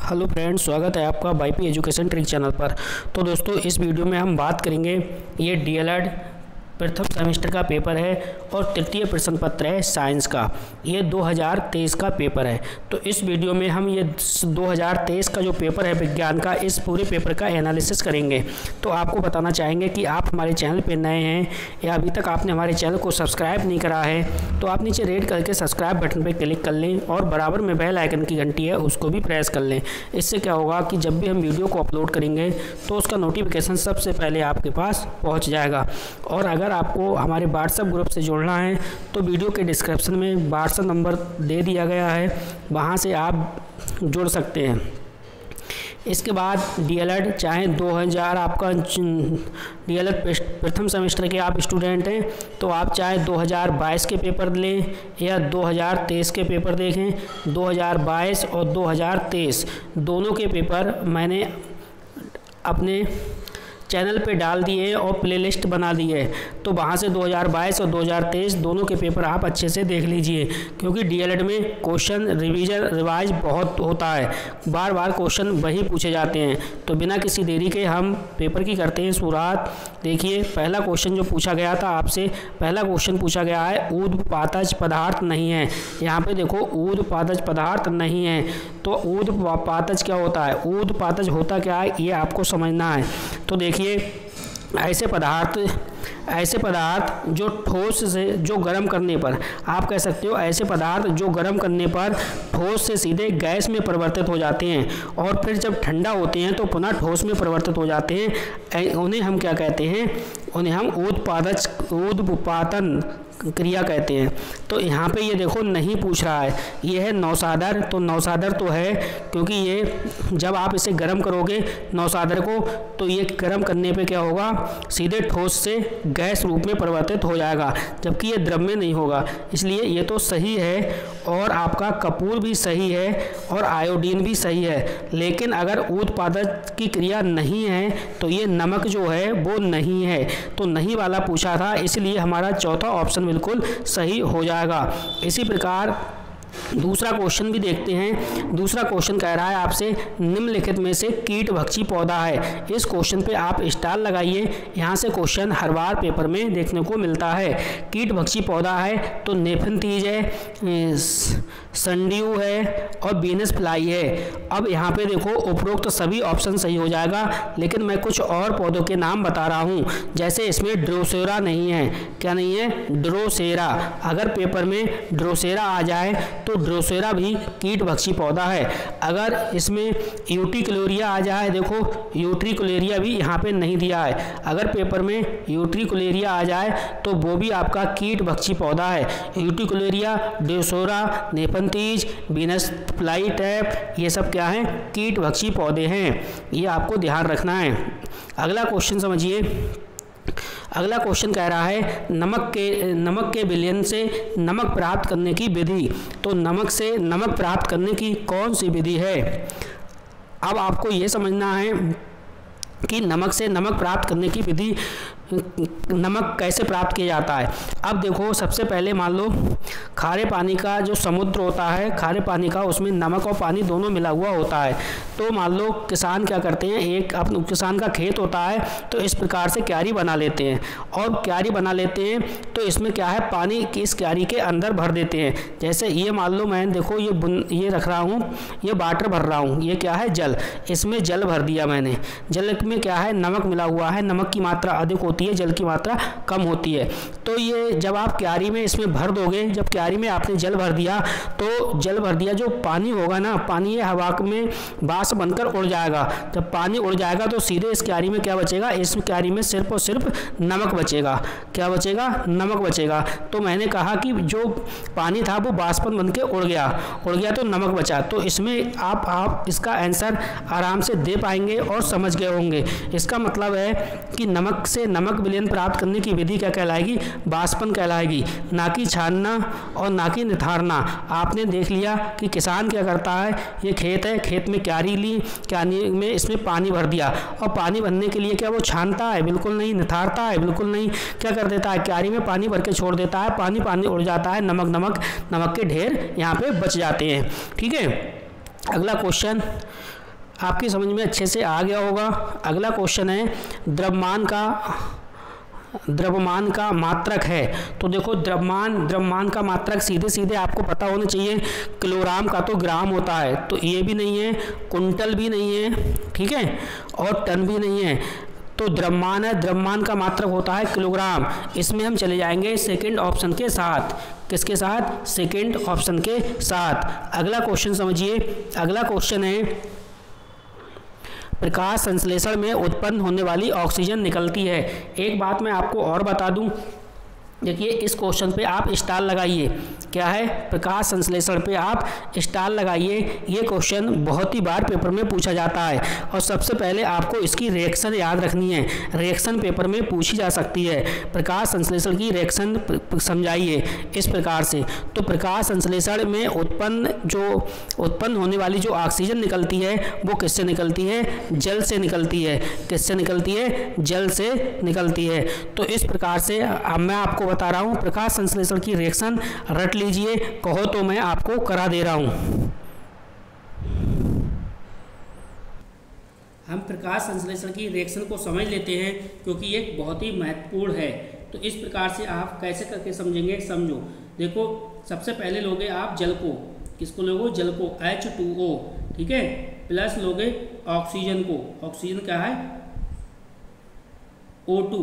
Hello friends, स्वागत है आपका वाईपी एजुकेशन ट्रिक चैनल पर। तो दोस्तों, इस वीडियो में हम बात करेंगे, ये डीएलएड प्रथम सेमेस्टर का पेपर है और तृतीय प्रश्न पत्र है साइंस का। ये 2023 का पेपर है। तो इस वीडियो में हम ये 2023 का जो पेपर है विज्ञान का, इस पूरे पेपर का एनालिसिस करेंगे। तो आपको बताना चाहेंगे कि आप हमारे चैनल पर नए हैं या अभी तक आपने हमारे चैनल को सब्सक्राइब नहीं करा है तो आप नीचे रेड करके सब्सक्राइब बटन पर क्लिक कर लें और बराबर में बेल आइकन की घंटी है उसको भी प्रेस कर लें। इससे क्या होगा कि जब भी हम वीडियो को अपलोड करेंगे तो उसका नोटिफिकेशन सबसे पहले आपके पास पहुंच जाएगा। और अगर आपको हमारे व्हाट्सएप ग्रुप से जुड़ना है तो वीडियो के डिस्क्रिप्शन में व्हाट्सएप नंबर दे दिया गया है, वहां से आप जुड़ सकते हैं। इसके बाद डीएलएड चाहे 2000 आपका डीएलएड प्रथम सेमेस्टर के आप स्टूडेंट हैं तो आप चाहे 2022 के पेपर लें या 2023 के पेपर देखें। 2022 और 2023 दोनों के पेपर मैंने अपने चैनल पे डाल दिए और प्लेलिस्ट बना दी है, तो वहाँ से 2022 और 2023 दोनों के पेपर आप अच्छे से देख लीजिए। क्योंकि डीएलएड में क्वेश्चन रिवाइज बहुत होता है, बार बार क्वेश्चन वही पूछे जाते हैं। तो बिना किसी देरी के हम पेपर की करते हैं शुरुआत। देखिए, पहला क्वेश्चन जो पूछा गया था आपसे, पहला क्वेश्चन पूछा गया है ऊर्ध्वपातज पदार्थ नहीं है। यहाँ पे देखो ऊर्ध्वपातज पदार्थ नहीं है, तो ऊर्ध्वपातज क्या होता है, ऊर्ध्वपातज होता क्या है ये आपको समझना है। तो देखिए, ऐसे पदार्थ जो ठोस से जो गर्म करने पर, आप कह सकते हो ऐसे पदार्थ जो गर्म करने पर ठोस से सीधे गैस में परिवर्तित हो जाते हैं और फिर जब ठंडा होते हैं तो पुनः ठोस में परिवर्तित हो जाते हैं, उन्हें हम क्या कहते हैं, उन्हें हम ऊर्ध्वपातन क्रिया कहते हैं। तो यहाँ पे ये देखो नहीं पूछ रहा है, ये है नौसादर। तो नौसादर तो है क्योंकि ये जब आप इसे गर्म करोगे नौसादर को, तो ये गर्म करने पे क्या होगा, सीधे ठोस से गैस रूप में परिवर्तित हो जाएगा, जबकि ये द्रव्य नहीं होगा। इसलिए ये तो सही है और आपका कपूर भी सही है और आयोडीन भी सही है। लेकिन अगर ऊर्ध्वपातज की क्रिया नहीं है तो ये नमक जो है वो नहीं है। तो नहीं वाला पूछा था, इसलिए हमारा चौथा ऑप्शन बिल्कुल सही हो जाएगा। इसी प्रकार दूसरा क्वेश्चन भी देखते हैं। दूसरा क्वेश्चन कह रहा है आपसे, निम्नलिखित में से कीट भक्षी पौधा है। इस क्वेश्चन पे आप स्टार लगाइए, यहाँ से क्वेश्चन हर बार पेपर में देखने को मिलता है। कीट भक्षी पौधा है तो नेफेंथीज है, संड्यू है और वीनस फ्लाई है। अब यहाँ पे देखो उपरोक्त सभी ऑप्शन सही हो जाएगा, लेकिन मैं कुछ और पौधों के नाम बता रहा हूँ। जैसे इसमें ड्रोसेरा नहीं है, क्या नहीं है, ड्रोसेरा। अगर पेपर में ड्रोसेरा आ जाए तो ड्रोसेरा भी कीट भक्षी पौधा है। अगर इसमें यूट्रिकुलेरिया आ जाए, देखो यूट्रिकुलेरिया भी यहाँ पे नहीं दिया है। अगर पेपर में यूट्रिकुलेरिया आ जाए तो वो भी आपका कीट भक्षी पौधा है। Utricularia, Drosera, Nepenthes, Venus fly trap, ये सब क्या है, कीट भक्षी पौधे हैं। ये आपको ध्यान रखना है। अगला क्वेश्चन समझिए। अगला क्वेश्चन कह रहा है, नमक के विलयन से नमक प्राप्त करने की विधि। तो नमक से नमक प्राप्त करने की कौन सी विधि है। अब आपको ये समझना है कि नमक से नमक प्राप्त करने की विधि, नमक कैसे प्राप्त किया जाता है। अब देखो, सबसे पहले मान लो खारे पानी का जो समुद्र होता है, खारे पानी का, उसमें नमक और पानी दोनों मिला हुआ होता है। तो मान लो किसान क्या करते हैं, एक अपने किसान का खेत होता है तो इस प्रकार से क्यारी बना लेते हैं और क्यारी बना लेते हैं तो इसमें क्या है, पानी इस क्यारी के अंदर भर देते हैं। जैसे ये मान लो मैं देखो ये रख रहा हूँ, ये वाटर भर रहा हूँ, ये क्या है, जल। इसमें जल भर दिया मैंने। जल में क्या है, नमक मिला हुआ है। नमक की मात्रा अधिक होती है, जल की मात्रा कम होती है। तो ये जब आप क्यारी में इसमें भर दोगे, जब क्यारी में आपने जल भर दिया तो जल भर दिया, जो पानी होगा ना, पानी ये हवा में बाष्प बनकर उड़ जाएगा। जब पानी उड़ जाएगा तो सीधे इस क्यारी में क्या बचेगा, इस क्यारी में सिर्फ और सिर्फ नमक बचेगा। क्या बचेगा, नमक बचेगा। तो मैंने कहा कि जो पानी था वो बाष्पन बन के उड़ गया तो नमक बचा। तो इसमें आप इसका आंसर आराम से दे पाएंगे और समझ गए होंगे। इसका मतलब है कि नमक से नमक विलयन प्राप्त करने की विधि क्या कहलाएगी, बाष्पन कहलाएगी, ना कि छानना और ना कि निथारना। आपने देख लिया कि किसान क्या करता है, ये खेत है, खेत में क्यारी ली, क्यारी में इसमें पानी भर दिया और पानी भरने के लिए क्या वो छानता है, बिल्कुल नहीं। निथारता है, बिल्कुल नहीं। क्या कर देता है, क्यारी में पानी भर के छोड़ देता है, पानी उड़ जाता है, नमक के ढेर यहाँ पे बच जाते हैं। ठीक है। अगला क्वेश्चन आपकी समझ में अच्छे से आ गया होगा। अगला क्वेश्चन है द्रव्यमान का मात्रक है। तो देखो द्रव्यमान का मात्रक सीधे सीधे आपको पता होना चाहिए। किलोग्राम का तो ग्राम होता है, तो ये भी नहीं है, कुंटल भी नहीं है, ठीक है, और टन भी नहीं है। तो द्रव्यमान है, द्रव्यमान का मात्रक होता है किलोग्राम। इसमें हम चले जाएंगे सेकंड ऑप्शन के साथ। किसके साथ? सेकंड ऑप्शन के साथ। अगला क्वेश्चन समझिए। अगला क्वेश्चन है प्रकाश संश्लेषण में उत्पन्न होने वाली ऑक्सीजन निकलती है। एक बात मैं आपको और बता दूं, देखिए इस क्वेश्चन पे आप स्टार लगाइए। क्या है? प्रकाश संश्लेषण पे आप स्टार लगाइए। ये क्वेश्चन बहुत ही बार पेपर में पूछा जाता है और सबसे पहले आपको इसकी रिएक्शन याद रखनी है। रिएक्शन पेपर में पूछी जा सकती है। प्रकाश संश्लेषण की रिएक्शन समझाइए इस प्रकार से। तो प्रकाश संश्लेषण में उत्पन्न होने वाली जो ऑक्सीजन निकलती है वो किससे निकलती है? जल से निकलती है। किससे निकलती है? जल से निकलती है। तो इस प्रकार से अब मैं आपको बता रहा हूं प्रकाश संश्लेषण की रिएक्शन रट लीजिए, कहो तो मैं आपको करा दे रहा हूं। हम प्रकाश संश्लेषण की रिएक्शन को समझ लेते हैं क्योंकि ये बहुत ही महत्वपूर्ण है। तो इस प्रकार से आप कैसे करके समझेंगे, समझो। देखो सबसे पहले लोगे आप जल को, किसको लोगे? जल को, H2O, ठीक है, प्लस लोगे ऑक्सीजन को। ऑक्सीजन क्या है? O2,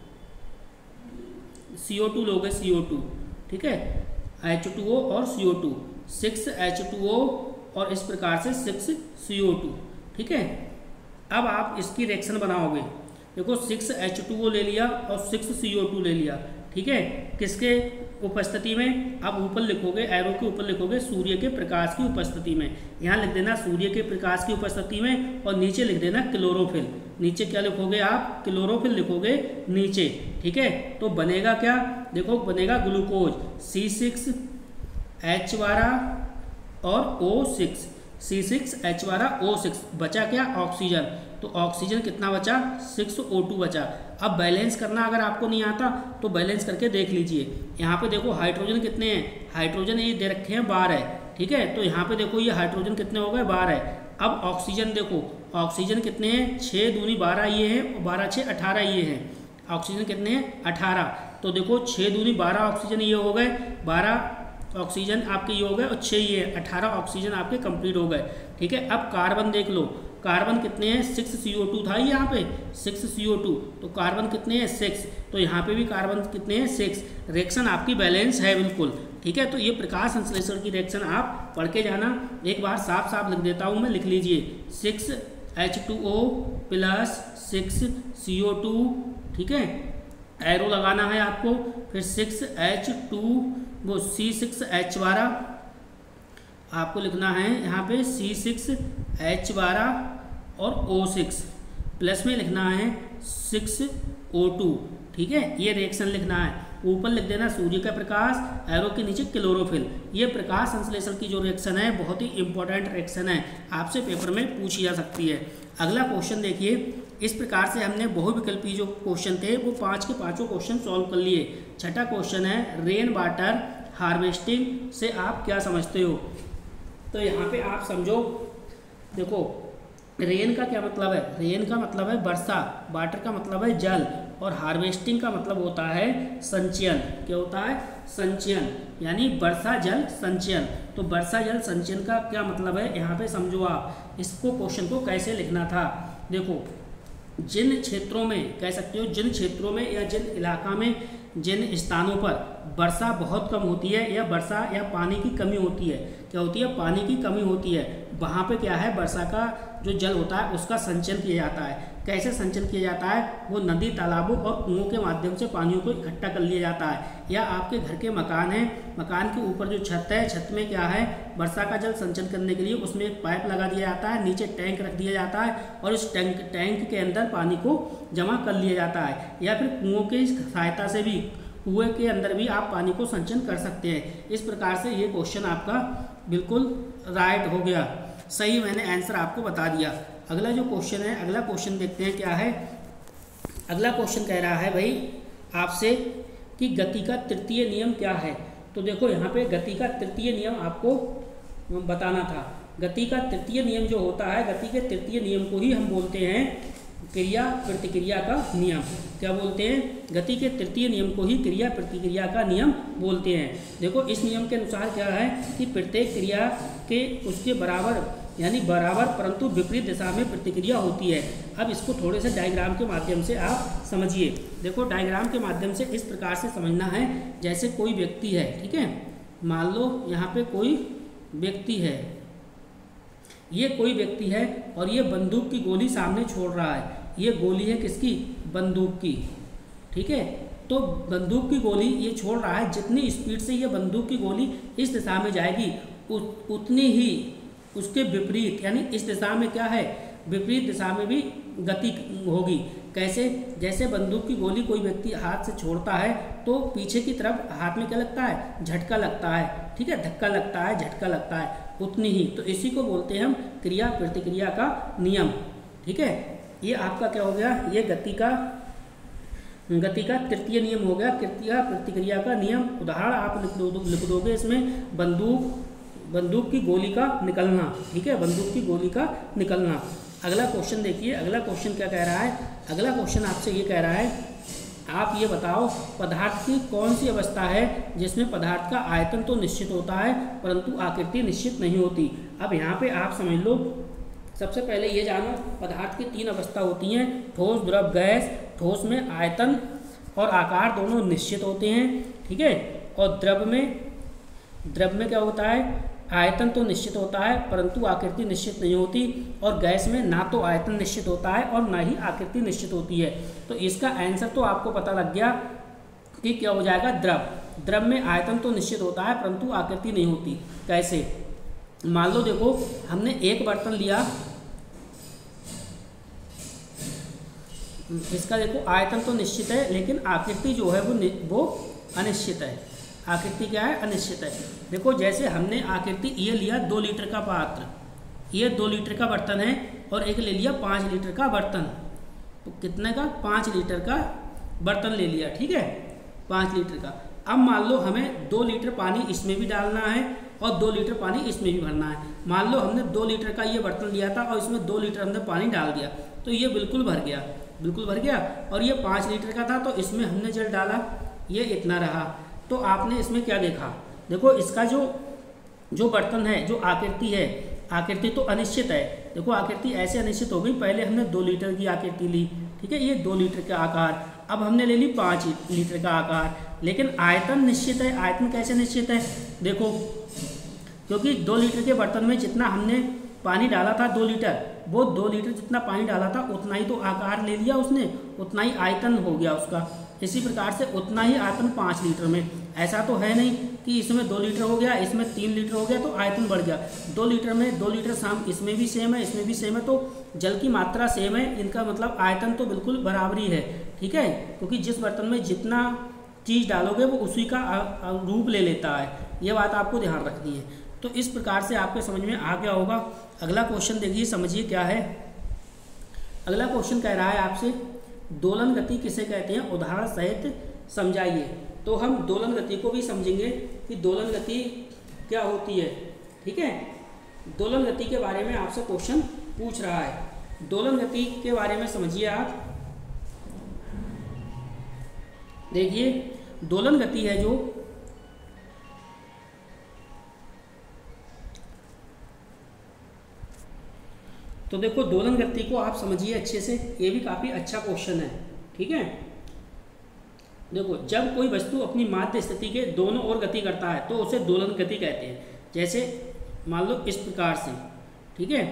CO2 लोगे, CO2, ठीक है, H2O और CO2, 6H2O और इस प्रकार से 6CO2, ठीक है। अब आप इसकी रिएक्शन बनाओगे। देखो 6H2O ले लिया और 6CO2 ले लिया, ठीक है, किसके उपस्थिति में? आप ऊपर लिखोगे, एरो के ऊपर लिखोगे सूर्य के प्रकाश की उपस्थिति में। यहाँ लिख देना सूर्य के प्रकाश की उपस्थिति में और नीचे लिख देना क्लोरोफिल। नीचे क्या लिखोगे आप? क्लोरोफिल लिखोगे नीचे, ठीक है। तो बनेगा क्या? देखो बनेगा ग्लूकोज, C6H12 और O6, C6H12O6। बचा क्या? ऑक्सीजन। तो ऑक्सीजन कितना बचा? 6O2 बचा। अब बैलेंस करना अगर आपको नहीं आता तो बैलेंस करके देख लीजिए। यहाँ पे देखो हाइड्रोजन कितने हैं? हाइड्रोजन ये दे रखे हैं 12 है, ठीक है। तो यहाँ पे देखो ये हाइड्रोजन कितने हो गए? 12 है। अब ऑक्सीजन देखो, ऑक्सीजन कितने हैं? 6 दूनी 12 ये है और 12 6 18 ये है। ऑक्सीजन कितने हैं? 18। तो देखो 6 दूनी 12 ऑक्सीजन ये हो गए, 12 ऑक्सीजन आपके ये हो गए और 6 ये 18 ऑक्सीजन आपके कंप्लीट हो गए, ठीक है। अब कार्बन देख लो, कार्बन कितने हैं? 6CO2 था यहाँ पे, 6CO2। तो कार्बन कितने हैं? 6। तो यहाँ पे भी कार्बन कितने हैं? 6। रिएक्शन आपकी बैलेंस है बिल्कुल, ठीक है। तो ये प्रकाश संश्लेषण की रिएक्शन आप पढ़ के जाना। एक बार साफ साफ लिख देता हूँ मैं, लिख लीजिए 6H2O प्लस 6CO2, ठीक है, एरो लगाना है आपको। फिर 6H2 वो C6H12 आपको लिखना है यहाँ पे, C6H12 और O6 प्लस में लिखना है 6O2, ठीक है। ये रिएक्शन लिखना है। ऊपर लिख देना सूर्य का प्रकाश, एरो के नीचे क्लोरोफिल। ये प्रकाश संश्लेषण की जो रिएक्शन है बहुत ही इंपॉर्टेंट रिएक्शन है, आपसे पेपर में पूछी जा सकती है। अगला क्वेश्चन देखिए। इस प्रकार से हमने बहुविकल्पी जो क्वेश्चन थे वो 5 के 5 क्वेश्चन सॉल्व कर लिए। छठा क्वेश्चन है रेन वाटर हार्वेस्टिंग से आप क्या समझते हो? तो यहाँ पे आप समझो, देखो रेन का क्या मतलब है? रेन का मतलब है वर्षा, वाटर का मतलब है जल, और हार्वेस्टिंग का मतलब होता है संचयन। क्या होता है? संचयन, यानी वर्षा जल संचयन। तो वर्षा जल संचयन का क्या मतलब है यहाँ पे समझो आप। इसको क्वेश्चन को कैसे लिखना था, देखो जिन क्षेत्रों में, कह सकते हो जिन क्षेत्रों में या जिन इलाका में, जिन स्थानों पर वर्षा बहुत कम होती है या वर्षा या पानी की कमी होती है, क्या होती है? पानी की कमी होती है, वहाँ पे क्या है? वर्षा का जो जल होता है उसका संचयन किया जाता है। कैसे संचयन किया जाता है? वो नदी, तालाबों और कुओं के माध्यम से पानियों को इकट्ठा कर लिया जाता है। या आपके घर के मकान है, मकान के ऊपर जो छत है, छत में क्या है? वर्षा का जल संचयन करने के लिए उसमें एक पाइप लगा दिया जाता है, नीचे टैंक रख दिया जाता है और इस टैंक के अंदर पानी को जमा कर लिया जाता है। या फिर कुओं की सहायता से भी, कुएं के अंदर भी आप पानी को संचयन कर सकते हैं। इस प्रकार से ये क्वेश्चन आपका बिल्कुल राइट हो गया, सही मैंने आंसर आपको बता दिया। अगला जो क्वेश्चन है, अगला क्वेश्चन देखते हैं क्या है। अगला क्वेश्चन कह रहा है भाई आपसे कि गति का तृतीय नियम क्या है। तो देखो यहाँ पे गति का तृतीय नियम आपको बताना था। गति का तृतीय नियम जो होता है, गति के तृतीय नियम को ही हम बोलते हैं क्रिया प्रतिक्रिया का नियम। क्या बोलते हैं? गति के तृतीय नियम को ही क्रिया प्रतिक्रिया का नियम बोलते हैं। देखो इस नियम के अनुसार क्या है कि प्रत्येक क्रिया के उसके बराबर यानी बराबर परंतु विपरीत दिशा में प्रतिक्रिया होती है। अब इसको थोड़े से डायग्राम के माध्यम से आप समझिए। देखो डायग्राम के माध्यम से इस प्रकार से समझना है, जैसे कोई व्यक्ति है, ठीक है, मान लो यहाँ पे कोई व्यक्ति है, ये कोई व्यक्ति है और ये बंदूक की गोली सामने छोड़ रहा है। ये गोली है किसकी? बंदूक की, ठीक है। तो बंदूक की गोली ये छोड़ रहा है, जितनी स्पीड से ये बंदूक की गोली इस दिशा में जाएगी उतनी ही उसके विपरीत यानी इस दिशा में क्या है, विपरीत दिशा में भी गति होगी। कैसे? जैसे बंदूक की गोली कोई व्यक्ति हाथ से छोड़ता है तो पीछे की तरफ हाथ में क्या लगता है? झटका लगता है, ठीक है, धक्का लगता है, झटका लगता है, उतनी ही। तो इसी को बोलते हैं हम क्रिया प्रतिक्रिया का नियम, ठीक है। ये आपका क्या हो गया? ये गति का तृतीय नियम हो गया, क्रिया प्रतिक्रिया का नियम। उदाहरण आप लिख दोगे इसमें, बंदूक की गोली का निकलना, ठीक है, बंदूक की गोली का निकलना। अगला क्वेश्चन देखिए, अगला क्वेश्चन क्या कह रहा है? अगला क्वेश्चन आपसे ये कह रहा है, आप ये बताओ पदार्थ की कौन सी अवस्था है जिसमें पदार्थ का आयतन तो निश्चित होता है परंतु आकृति निश्चित नहीं होती। अब यहाँ पे आप समझ लो, सबसे पहले ये जानो पदार्थ की 3 अवस्था होती हैं, ठोस, द्रव, गैस। ठोस में आयतन और आकार दोनों निश्चित होते हैं, ठीक है, और द्रव में क्या होता है? आयतन तो निश्चित होता है परंतु आकृति निश्चित नहीं होती। और गैस में ना तो आयतन निश्चित होता है और ना ही आकृति निश्चित होती है। तो इसका आंसर तो आपको पता लग गया कि क्या हो जाएगा? द्रव में आयतन तो निश्चित होता है परंतु आकृति नहीं होती। कैसे? मान लो देखो हमने एक बर्तन लिया, इसका देखो आयतन तो निश्चित है लेकिन आकृति जो है वो अनिश्चित है। आकृति क्या है? अनिश्चित है। देखो जैसे हमने आकृति ये लिया 2 लीटर का पात्र, ये 2 लीटर का बर्तन है और एक ले लिया 5 लीटर का बर्तन। तो कितने का? 5 लीटर का बर्तन ले लिया, ठीक है, 5 लीटर का। अब मान लो हमें 2 लीटर पानी इसमें भी डालना है और 2 लीटर पानी इसमें भी भरना है। मान लो हमने 2 लीटर का ये बर्तन लिया था और इसमें 2 लीटर हमने पानी डाल दिया तो ये बिल्कुल भर गया, बिल्कुल भर गया। और ये 5 लीटर का था तो इसमें हमने जल डाला, ये इतना रहा। तो आपने इसमें क्या देखा? देखो इसका जो बर्तन है, जो आकृति है, आकृति तो अनिश्चित है। देखो आकृति ऐसे अनिश्चित हो गई, पहले हमने 2 लीटर की आकृति ली, ठीक है, ये 2 लीटर का आकार, अब हमने ले ली 5 लीटर का आकार, लेकिन आयतन निश्चित है। आयतन कैसे निश्चित है? देखो क्योंकि 2 लीटर के बर्तन में जितना हमने पानी डाला था 2 लीटर, वो 2 लीटर जितना पानी डाला था उतना ही तो आकार ले लिया उसने, उतना ही आयतन हो गया उसका। इसी प्रकार से उतना ही आयतन 5 लीटर में। ऐसा तो है नहीं कि इसमें 2 लीटर हो गया, इसमें 3 लीटर हो गया तो आयतन बढ़ गया। 2 लीटर में 2 लीटर शाम इसमें भी सेम है, इसमें भी सेम है, तो जल की मात्रा सेम है, इनका मतलब आयतन तो बिल्कुल बराबरी है, ठीक है, क्योंकि जिस बर्तन में जितना चीज़ डालोगे वो उसी का रूप ले लेता है। ये बात आपको ध्यान रखनी है। तो इस प्रकार से आपके समझ में आ गया होगा। अगला क्वेश्चन देखिए, समझिए क्या है। अगला क्वेश्चन कह रहा है आपसे, दोलन गति किसे कहते हैं? उदाहरण सहित समझाइए। तो हम दोलन गति को भी समझेंगे कि दोलन गति क्या होती है, ठीक है। दोलन गति के बारे में आपसे क्वेश्चन पूछ रहा है। दोलन गति के बारे में समझिए आप। देखिए दोलन गति है जो तो देखो दोलन गति को आप समझिए अच्छे से, ये भी काफ़ी अच्छा क्वेश्चन है, ठीक है। देखो जब कोई वस्तु अपनी माध्य स्थिति के दोनों ओर गति करता है तो उसे दोलन गति कहते हैं। जैसे मान लो इस प्रकार से, ठीक है,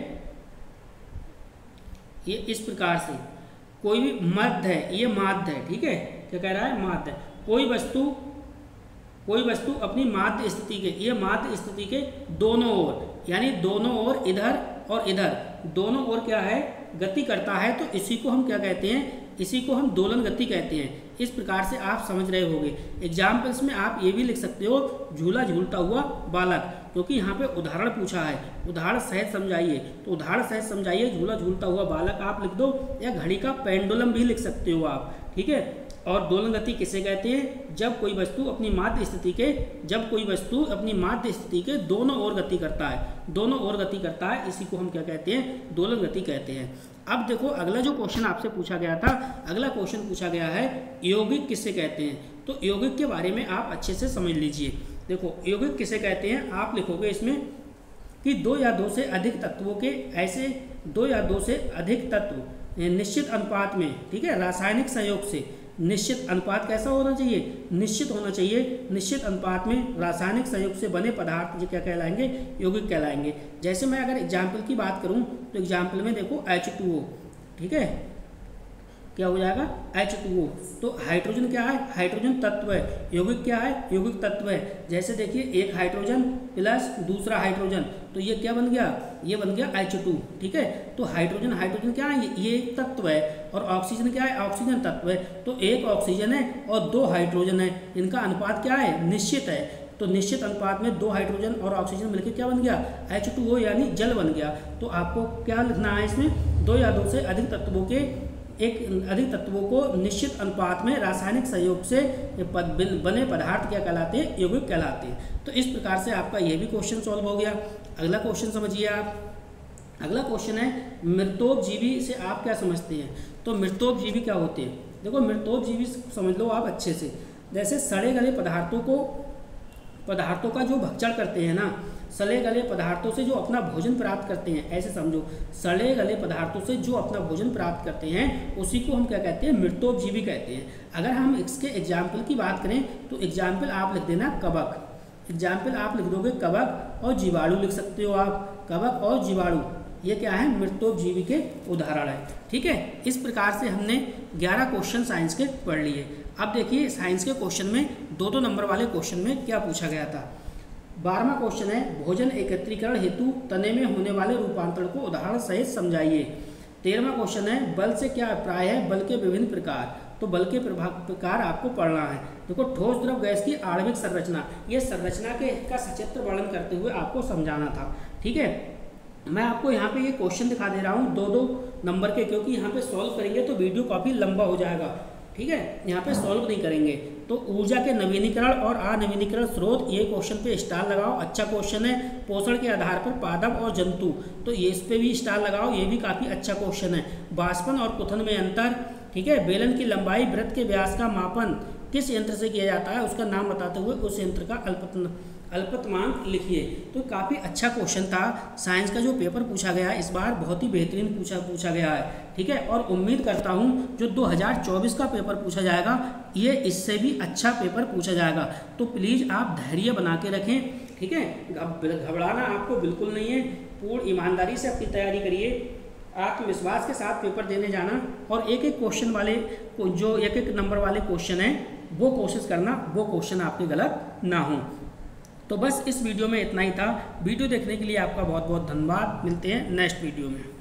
ये इस प्रकार से कोई भी मध्य है, ये माध्य है, ठीक है, क्या कह रहा है? माध्य। कोई वस्तु अपनी माध्य स्थिति के, ये माध्य स्थिति के दोनों ओर, यानी दोनों ओर, इधर और इधर, दोनों ओर क्या है? गति करता है। तो इसी को हम क्या कहते हैं? इसी को हम दोलन गति कहते हैं। इस प्रकार से आप समझ रहे होंगे। एग्जाम्पल्स में आप ये भी लिख सकते हो, झूला झूलता हुआ बालक, क्योंकि यहाँ पे उदाहरण पूछा है। उदाहरण सहित समझाइए, तो उदाहरण सहित समझाइए, झूला झूलता हुआ बालक आप लिख दो, या घड़ी का पेंडुलम भी लिख सकते हो आप, ठीक है। और दोलन गति किसे कहते हैं? जब कोई वस्तु अपनी माध्य स्थिति के दोनों ओर गति करता है, इसी को हम क्या कहते हैं? दोलन गति कहते हैं। अब देखो अगला जो क्वेश्चन आपसे पूछा गया था, अगला क्वेश्चन पूछा गया है यौगिक किसे कहते हैं। तो यौगिक के बारे में आप अच्छे से समझ लीजिए। देखो यौगिक किसे कहते हैं, आप लिखोगे इसमें कि दो या दो से अधिक तत्व निश्चित अनुपात में, ठीक है, रासायनिक संयोग से, निश्चित अनुपात कैसा होना चाहिए? निश्चित होना चाहिए। निश्चित अनुपात में रासायनिक संयोग से बने पदार्थ जो क्या कहलाएंगे? यौगिक कहलाएंगे। जैसे मैं अगर एग्जाम्पल की बात करूं तो एग्जाम्पल में देखो H2O, ठीक है, क्या हो जाएगा? H2O। तो हाइड्रोजन क्या है? हाइड्रोजन तत्व है। यौगिक क्या है? यौगिक तत्व है। जैसे देखिए एक हाइड्रोजन प्लस दूसरा हाइड्रोजन, तो ये क्या बन गया? ये बन गया H2, ठीक है। तो हाइड्रोजन क्या है? ये एक तत्व है। और ऑक्सीजन क्या है? ऑक्सीजन तत्व है। तो एक ऑक्सीजन है और दो हाइड्रोजन है, इनका अनुपात क्या है? निश्चित है। तो निश्चित अनुपात में दो हाइड्रोजन और ऑक्सीजन मिलकर क्या बन गया? H2O यानी जल बन गया। तो आपको क्या लिखना है इसमें? दो या दो से अधिक तत्वों को निश्चित अनुपात में रासायनिक संयोग से बने पदार्थ क्या कहलाते हैं? यौगिक कहलाते हैं। तो इस प्रकार से आपका यह भी क्वेश्चन सॉल्व हो गया। अगला क्वेश्चन समझिए आप। अगला क्वेश्चन है मृतोपजीवी से आप क्या समझते हैं? तो मृतोपजीवी क्या होते हैं? देखो मृतोपजीवी समझ लो आप अच्छे से। जैसे सड़े गले पदार्थों का जो भक्षण करते हैं ना, सड़े गले पदार्थों से जो अपना भोजन प्राप्त करते हैं, ऐसे समझो, सड़े गले पदार्थों से जो अपना भोजन प्राप्त करते हैं उसी को हम क्या कहते हैं? मृतोपजीवी कहते हैं। अगर हम इसके एग्जाम्पल की बात करें तो एग्जाम्पल आप लिख देना कवक। एग्जाम्पल आप लिख दोगे कवक और जीवाणु लिख सकते हो आप। कवक और जीवाणु ये क्या है? मृतोपजीवी के उदाहरण है, ठीक है। इस प्रकार से हमने 11 क्वेश्चन साइंस के पढ़ लिए। अब देखिए साइंस के क्वेश्चन में 2-2 नंबर वाले क्वेश्चन में क्या पूछा गया था। 12वां क्वेश्चन है भोजन एकत्रीकरण हेतु तने में होने वाले रूपांतरण को उदाहरण सहित समझाइए। 13वां क्वेश्चन है बल से क्या अभिप्राय है? बल के विभिन्न प्रकार। तो बल के प्रकार आपको पढ़ना है। देखो ठोस द्रव गैस की आणविक संरचना, ये संरचना का सचित्र वर्णन करते हुए आपको समझाना था, ठीक है। मैं आपको यहाँ पे ये क्वेश्चन दिखा दे रहा हूँ 2-2 नंबर के, क्योंकि यहाँ पे सॉल्व करेंगे तो वीडियो काफ़ी लंबा हो जाएगा, ठीक है। यहाँ पे सॉल्व नहीं करेंगे। तो ऊर्जा के नवीनीकरण और अनवीनीकरण स्रोत, ये क्वेश्चन पे स्टार लगाओ, अच्छा क्वेश्चन है। पोषण के आधार पर पादप और जंतु, तो ये इस पे भी स्टार लगाओ, ये भी काफ़ी अच्छा क्वेश्चन है। वाष्पन और कुथन में अंतर, ठीक है। बेलन की लंबाई, वृत्त के व्यास का मापन किस यंत्र से किया जाता है, उसका नाम बताते हुए उस यंत्र का अल्पतमांक लिखिए। तो काफ़ी अच्छा क्वेश्चन था। साइंस का जो पेपर पूछा गया इस बार बहुत ही बेहतरीन पूछा गया है, ठीक है। और उम्मीद करता हूँ जो 2024 का पेपर पूछा जाएगा ये इससे भी अच्छा पेपर पूछा जाएगा। तो प्लीज़ आप धैर्य बना के रखें, ठीक है। घबराना आपको बिल्कुल नहीं है। पूर्ण ईमानदारी से अपनी तैयारी करिए, आत्मविश्वास के साथ पेपर देने जाना। और एक क्वेश्चन वाले जो एक नंबर वाले क्वेश्चन हैं वो कोशिश करना, वो क्वेश्चन आपके गलत ना हो। तो बस इस वीडियो में इतना ही था। वीडियो देखने के लिए आपका बहुत बहुत धन्यवाद। मिलते हैं नेक्स्ट वीडियो में।